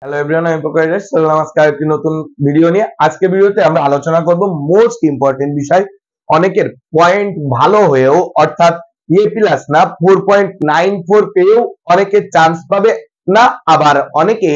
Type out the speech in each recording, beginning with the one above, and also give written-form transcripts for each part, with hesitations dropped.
Hello everyone, আমি প্রকাশ রাজ। চললাম আজকে আরেকটি নতুন ভিডিও নিয়ে। আজকে ভিডিওতে আমরা আলোচনা করব মোস্ট ইম্পর্টেন্ট বিষয়। অনেকের পয়েন্ট ভালো হয়েও অর্থাৎ এ প্লাস না 4.94 পেয়েও অনেকে চান্স পাবে না, আবার অনেকে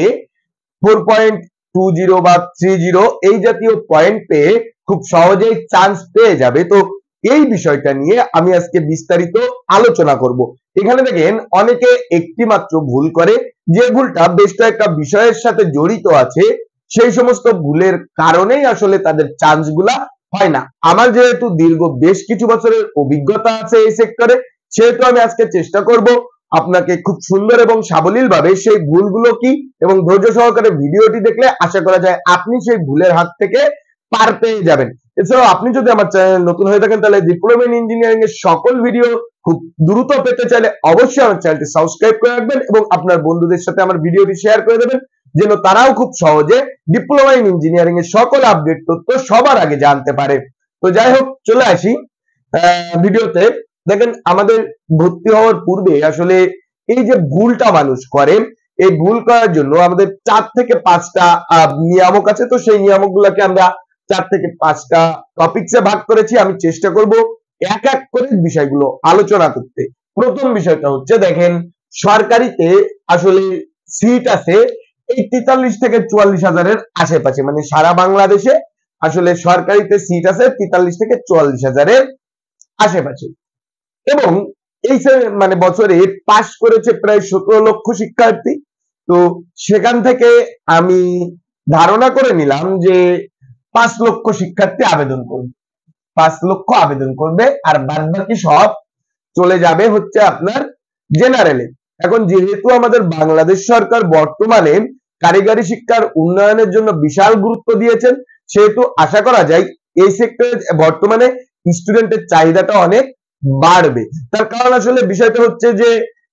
4.20 বা 30 এই জাতীয় পয়েন্ট পেয়ে খুব সহজেই চান্স পেয়ে যাবে। তো এই বিষয়টা নিয়ে আমি আজকে বিস্তারিত আলোচনা করব। এখানে দেখেন অনেকে একটি মাত্র ভুল করে, যে ভুলটা বেশ কয়েকটা বিষয়ের সাথে জড়িত আছে। সেই সমস্ত ভুলের কারণেই আসলে তাদের চান্স গুলা হয় না। আমার যেহেতু দীর্ঘ বেশ কিছু বছরের অভিজ্ঞতা আছে এই সেক্টরে, সেহেতু আমি আজকে চেষ্টা করব আপনাকে খুব সুন্দর এবং সাবলীল ভাবে সেই ভুলগুলো কি এবং ধৈর্য সহকারে ভিডিওটি দেখলে আশা করা যায় আপনি সেই ভুলের হাত থেকে পার পেয়ে যাবেন। এছাড়াও আপনি যদি আমার চ্যানেল নতুন হয়ে থাকেন তাহলে ডিপ্লোমা ইন ইঞ্জিনিয়ারিং এর সকল ভিডিও খুব দ্রুত পেতে চাইলে অবশ্যই আমার চ্যানেলটি সাবস্ক্রাইব করে রাখবেন এবং আপনার বন্ধুদের সাথে আমার ভিডিওটি শেয়ার করে দেবেন, যেন তারাও খুব সহজে ডিপ্লোমা ইন ইঞ্জিনিয়ারিং এর সকল আপডেট তথ্য সবার আগে জানতে পারে। তো যাই হোক, চলে আসি ভিডিওতে। দেখেন আমাদের ভর্তি হওয়ার পূর্বে আসলে এই যে ভুলটা মানুষ করে, এই ভুল করার জন্য আমাদের 4 থেকে 5টা নিয়ামক আছে। তো সেই নিয়ামকগুলোকে আমরা 4 থেকে 5টা টপিকসে ভাগ করেছি। আমি চেষ্টা করব এক এক করে বিষয়গুলো আলোচনা করতে। প্রথম বিষয়টা হচ্ছে, দেখেন সরকারিতে আসলে সিট আছে এই 43 থেকে 44 হাজারের আশেপাশে, মানে সারা বাংলাদেশে আসলে সরকারিতে সিট আছে 43 থেকে 44 হাজারের আশেপাশে। এবং এই মানে বছরে পাস করেছে প্রায় 17 লক্ষ শিক্ষার্থী। তো সেখান থেকে আমি ধারণা করে নিলাম যে 5 লক্ষ শিক্ষার্থী আবেদন করবে, 5 লক্ষ আবেদন করবে, আর বাদ বাকি সব চলে যাবে হচ্ছে আপনার জেনারেলে। এখন যেহেতু আমাদের বাংলাদেশ সরকার বর্তমানে কারিগরি শিক্ষার উন্নয়নের জন্য বিশাল গুরুত্ব দিয়েছেন, সেহেতু আশা করা যায় এই সেক্টরে বর্তমানে স্টুডেন্টের চাহিদাটা অনেক বাড়বে। তার কারণ আসলে বিষয়টা হচ্ছে যে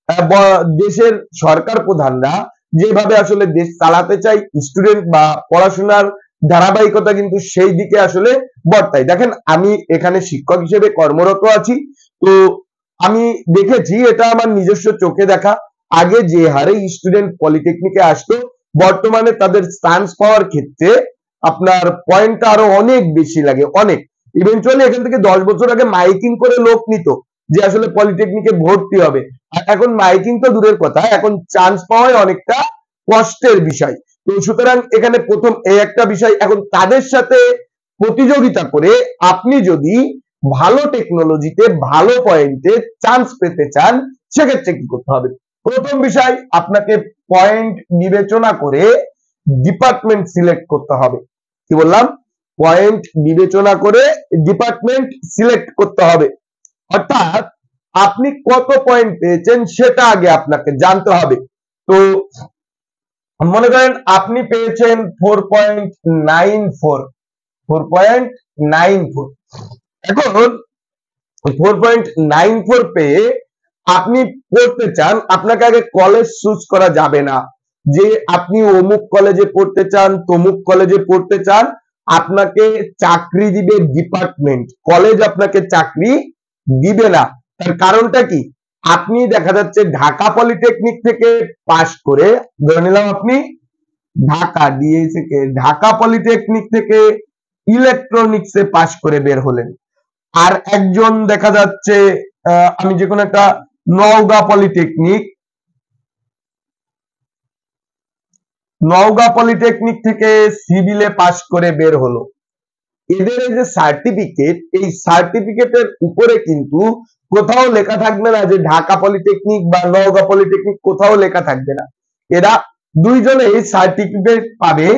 দেশের সরকার প্রধানরা যেভাবে আসলে দেশ চালাতে চাই, স্টুডেন্ট বা পড়াশোনার ধারাবাহিকতা কিন্তু সেই দিকে আসলে বর্তায়। দেখেন আমি এখানে শিক্ষক হিসেবে কর্মরত আছি, তো আমি দেখেছি, এটা আমার নিজস্ব চোখে দেখা, আগে যে হারে স্টুডেন্ট পলিটেকনিকে আসতো, বর্তমানে তাদের চান্স পাওয়ার ক্ষেত্রে আপনার পয়েন্টটা আরো অনেক বেশি লাগে, অনেক। ইভেন্চুয়ালি এখান থেকে 10 বছর আগে মাইকিং করে লোক নিত যে আসলে পলিটেকনিকে ভর্তি হবে, আর এখন মাইকিং তো দূরের কথা, এখন চান্স পাওয়াই অনেকটা কষ্টের বিষয়। তো সুতরাং এখানে প্রথম এই একটা বিষয়। এখন তাদের সাথে প্রতিযোগিতা করে আপনি যদি ভালো টেকনোলজিতে ভালো পয়েন্টে চান্স পেতে চান, সেক্ষেত্রে কি করতে হবে? প্রথম বিষয়, আপনাকে পয়েন্ট বিবেচনা করে ডিপার্টমেন্ট সিলেক্ট করতে হবে। কি বললাম? পয়েন্ট বিবেচনা করে ডিপার্টমেন্ট সিলেক্ট করতে হবে। অর্থাৎ আপনি কত পয়েন্ট পেয়েছেন সেটা আগে আপনাকে জানতে হবে। তো মনে করেন আপনি পেয়েছেন 4.94, 4.94। এখন 4.94 পেয়ে আপনি পড়তে চান, আপনাকে আগে কলেজ চুজ করা যাবে না যে আপনি অমুক কলেজে পড়তে চান, তমুক কলেজে পড়তে চান। আপনাকে চাকরি দিবে ডিপার্টমেন্ট, কলেজ আপনাকে চাকরি দিবে না। তার কারণটা কি? আপনি দেখা যাচ্ছে ঢাকা পলিটেকনিক থেকে পাশ করে, ধরে নিলাম আপনি ঢাকা ডিএ থেকে, ঢাকা পলিটেকনিক থেকে ইলেকট্রনিক্সে পাশ করে বের হলেন, আর একজন দেখা যাচ্ছে আমি যে কোনো একটা নওগাঁ পলিটেকনিক থেকে সিভিলে পাশ করে বের হলো। এদের এই যে সার্টিফিকেট, এই সার্টিফিকেটের উপরে কিন্তু কোথাও লেখা থাকবে না যে ঢাকা পলিটেকনিক বা নওগাঁ পলিটেকনিক, কোথাও লেখা থাকবে না। এরা দুইজনেই সার্টিফিকেট পাবে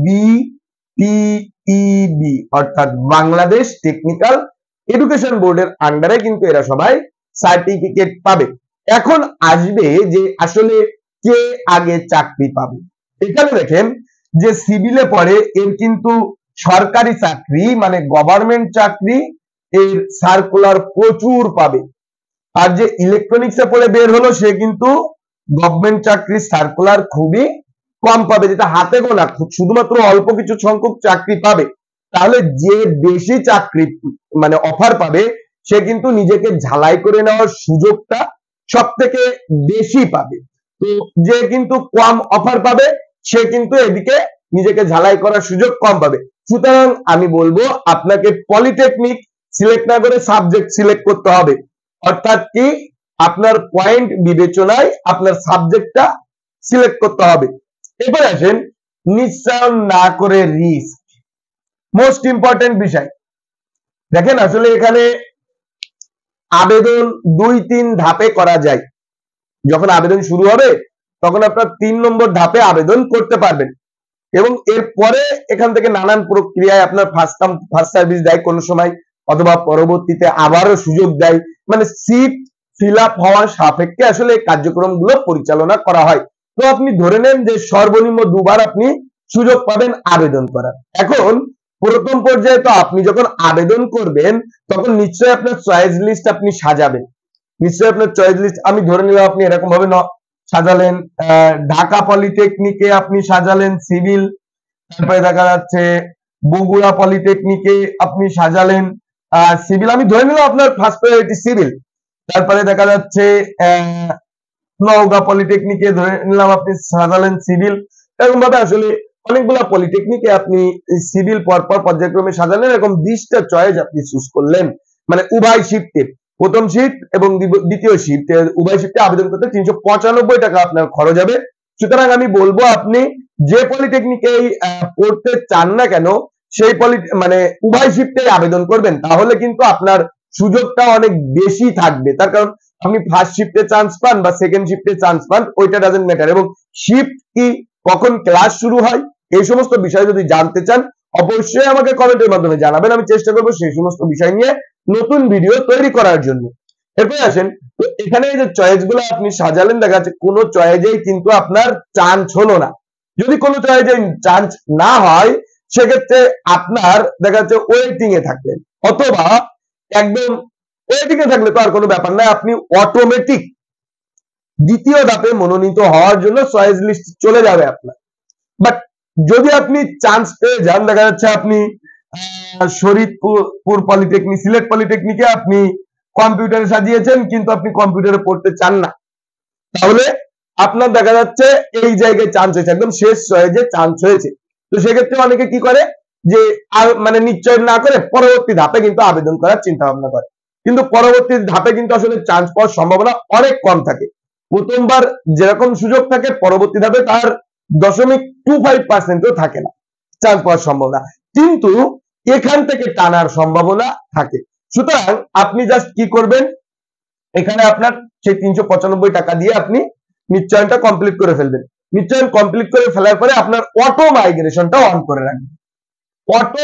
বিটিইবি, অর্থাৎ বাংলাদেশ টেকনিক্যাল এডুকেশন বোর্ডের আন্ডারে কিন্তু এরা সবাই সার্টিফিকেট পাবে। এখন আসবে যে আসলে কে আগে চাকরি পাবে। এখানে দেখেন যে সিভিলে পড়ে এর কিন্তু সরকারি চাকরি মানে গভর্নমেন্ট চাকরি এর সার্কুলার প্রচুর পাবে, আর যে ইলেকট্রনিক্সে পড়ে বের হলো সে কিন্তু গভর্নমেন্ট চাকরির সার্কুলার খুবই কম পাবে, যেটা হাতে গোনা শুধুমাত্র অল্প কিছু সংখ্যক চাকরি পাবে। তাহলে যে বেশি চাকরি মানে অফার পাবে, সে কিন্তু নিজেকে ঝালাই করে নেওয়ার সুযোগটা সব থেকে বেশি পাবে। তো যে কিন্তু কম অফার পাবে সে কিন্তু এদিকে নিজেকে ঝালাই করার সুযোগ কম পাবে। সুতরাং আমি বলবো আপনাকে পলিটেকনিক সিলেক্ট না করে সাবজেক্ট সিলেক্ট করতে হবে। অর্থাৎ কি আপনার পয়েন্ট বিবেচনায় আপনার সাবজেক্টটা সিলেক্ট করতে হবে। এরপরে আসেন নিশ্চয়ন না করে রিস্ক, মোস্ট ইম্পর্টেন্ট বিষয়। দেখেন আসলে এখানে আবেদন 2-3 ধাপে করা যায়। যখন আবেদন শুরু হবে তখন আপনার 3 নম্বর ধাপে আবেদন করতে পারবেন এবং এরপরে এখান থেকে নানান প্রক্রিয়ায় আপনার ফার্স্ট সার্ভিস দেয় কোনো সময়, অথবা পরবর্তীতে আবারও সুযোগ দেয়। মানে সিট ফিল আপ হওয়ার সাপেক্ষে আসলে এই কার্যক্রমগুলো পরিচালনা করা হয়। তো আপনি ধরে নেন যে সর্বনিম্ন 2 বার আপনি সুযোগ পাবেন আবেদন করার। এখন প্রথম পর্যায়ে তো আপনি যখন আবেদন করবেন তখন নিশ্চয়ই আপনার চয়েস লিস্ট আপনি সাজাবেন। নিশ্চয়ই আপনার চয়েস লিস্ট আমি ধরে নিলাম আপনি এরকম ভাবে সাজালেন, ঢাকা পলিটেকনিকে আপনি সাজালেন সিভিল, তারপরে দেখা যাচ্ছে বগুড়া পলিটেকনিকে আপনি সাজালেন সিভিল, আমি ধরে নিলাম আপনার ফার্স্ট প্রায়োরিটি সিভিল। তারপরে দেখা যাচ্ছে নওগাঁ পলিটেকনিকে ধরে নিলাম আপনি সাজালেন সিভিল। এরকম ভাবে আসলে অনেকগুলা পলিটেকনিকে আপনি সিভিল পরপর পর্যায়ক্রমে সাজালেন, এরকম 20টা চয়েস আপনি চুজ করলেন। মানে উভয় শিফটে, প্রথম শিফট এবং দ্বিতীয় শিফটে উভয় শিফটে আবেদন করতে 395 টাকা আপনার খরচ হবে। সুতরাং আমি বলবো আপনি যে পলিটেকনিকে পড়তে চান না কেন সেই মানে উভয় শিফটে আবেদন করবেন, তাহলে কিন্তু আপনার সুযোগটা অনেক বেশি থাকবে। তার কারণ আপনি ফার্স্ট শিফটে চান্স পান বা সেকেন্ড শিফটে চান্স পান ওইটা ডাজন্ট ম্যাটার। এবং শিফট কি, কখন ক্লাস শুরু হয়, এই সমস্ত বিষয় যদি জানতে চান অবশ্যই আমাকে কমেন্টের মাধ্যমে জানাবেন, আমি চেষ্টা করবো সেই সমস্ত বিষয় নিয়ে নতুন ভিডিও তৈরি করার জন্য। এরপরে আসেন, তো এখানে যে চয়েস গুলো আপনি সাজালেন দেখা যাচ্ছে কোনো চয়েসেই কিন্তু আপনার চান্স হলো না। যদি কোনো চয়েসে চান্স না হয় সেক্ষেত্রে আপনার দেখা যাচ্ছে ওয়েটিং এ থাকলেন, অথবা একদম ওয়েটিং এ থাকলে তো আর কোনো ব্যাপার নাই, আপনি অটোমেটিক দ্বিতীয় ধাপে মনোনীত হওয়ার জন্য চয়েস লিস্ট চলে যাবে আপনার। বাট যদি আপনি চান্স পেয়ে যান, দেখা যাচ্ছে আপনি শরীদপুর পলিটেকনিক, সিলেট পলিটেকনিকে আপনি কম্পিউটারে সাজিয়েছেন কিন্তু আপনি কম্পিউটারে পড়তে চান না, তাহলে আপনার দেখা যাচ্ছে এই জায়গায় চান্স হয়েছে, একদম শেষ চয়েসে চান্স হয়েছে। তো সেক্ষেত্রে অনেকে কি করে যে মানে নিশ্চয় না করে পরবর্তী ধাপে কিন্তু আবেদন করার চিন্তা ভাবনা করে, কিন্তু পরবর্তী ধাপে কিন্তু আসলে চান্স পাওয়ার সম্ভাবনা অনেক কম থাকে। প্রথমবার যেরকম সুযোগ থাকে পরবর্তী ধাপে তার 0.25% থাকে না চান্স পাওয়ার সম্ভাবনা, কিন্তু এখান থেকে টানার সম্ভাবনা থাকে। সুতরাং আপনি জাস্ট কি করবেন, এখানে আপনার সেই 395 টাকা দিয়ে আপনি নিশ্চয়নটা কমপ্লিট করে ফেলবেন। নিশ্চয়ন কমপ্লিট করে ফেলার পরে আপনার অটো মাইগ্রেশনটা অন করে রাখবেন। অটো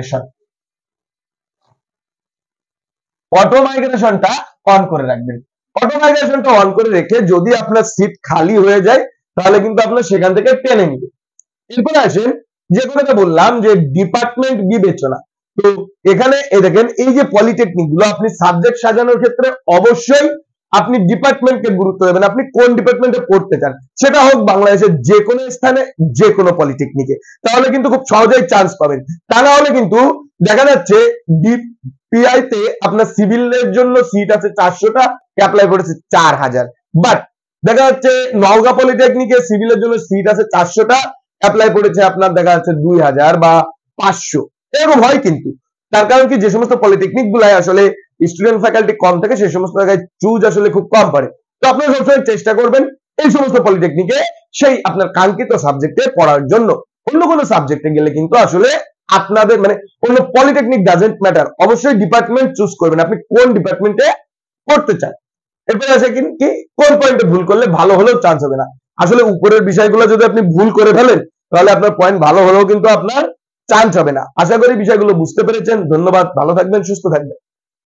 মাইগ্রেশনটা অন করে রাখবেন। অটো মাইগ্রেশনটা অন করে রেখে যদি আপনার সিট খালি হয়ে যায় তাহলে কিন্তু আপনার সেখান থেকে টেনে নিবে। এরপরে আসেন যে কথাটা বললাম যে ডিপার্টমেন্ট বিবেচনা। তো এখানে দেখেন এই যে পলিটেকনিক গুলো আপনি সাবজেক্ট সাজানোর ক্ষেত্রে অবশ্যই আপনি ডিপার্টমেন্টকে গুরুত্ব দেবেন। আপনি কোন ডিপার্টমেন্টে পড়তে চান, সেটা হোক বাংলাদেশের যে কোনো স্থানে যে কোনো পলিটেকনিকে, তাহলে কিন্তু খুব সহজেই চান্স পাবেন। তা না হলে কিন্তু দেখা যাচ্ছে ডিপিআই তে আপনার সিভিলের জন্য সিট আছে 400টা, অ্যাপ্লাই করেছে 4000, বাট দেখা যাচ্ছে নওগাঁ পলিটেকনিকে সিভিলের জন্য সিট আছে 400টা, অ্যাপ্লাই করেছে আপনার দেখা যাচ্ছে 2000 বা 500, এরকম হয়। কিন্তু তার কারণ কি, যে সমস্ত পলিটেকনিক গুলাই আসলে স্টুডেন্ট ফ্যাকাল্টি কম থাকে সেই সমস্ত জায়গায় চুজ আসলে খুব কম পারে। তো আপনারা সবসময় চেষ্টা করবেন এই সমস্ত পলিটেকনিকে সেই আপনার কাঙ্ক্ষিত সাবজেক্টে পড়ার জন্য। অন্য কোনো সাবজেক্টে গেলে কিন্তু আসলে আপনাদের মানে কোন পলিটেকনিক ডাজন্ট ম্যাটার, অবশ্যই ডিপার্টমেন্ট চুজ করবেন আপনি কোন ডিপার্টমেন্টে পড়তে চান। এরপরে আছে কি কোন পয়েন্টে ভুল করলে ভালো হলেও চান্স হবে না। আসলে উপরের বিষয়গুলো যদি আপনি ভুল করে ফেলেন তাহলে আপনার পয়েন্ট ভালো হলেও কিন্তু আপনার চান্স হবে না। আশা করি বিষয়গুলো বুঝতে পেরেছেন। ধন্যবাদ, ভালো থাকবেন, সুস্থ থাকবেন।